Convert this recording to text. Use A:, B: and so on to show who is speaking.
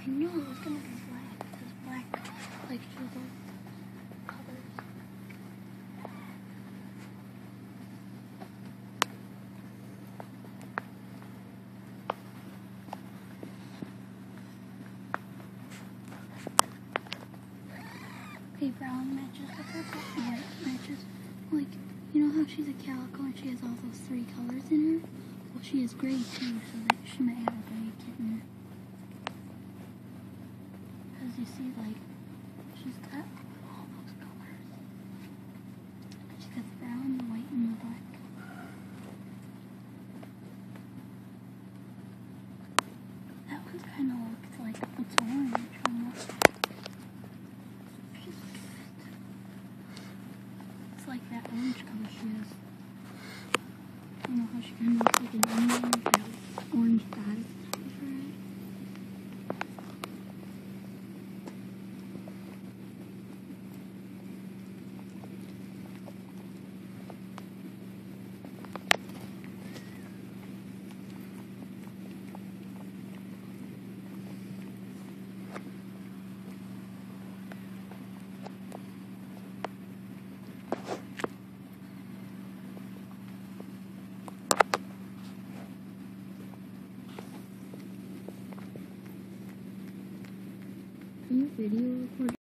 A: I know it was gonna be black, because black, like, shows all colors. Okay, brown matches the purple, white matches, like, you know how she's a calico and she has all those 3 colors in her? Well, she is gray too, so that she might have a gray kitten. Because you see, like, she's got all those colors. She's got the brown, the white, and the black. That one kind of looks like it's orange almost. It's like that orange color she has. I don't know how she kind of looks like an onion with that orange dot at the top of her head. Can you video record?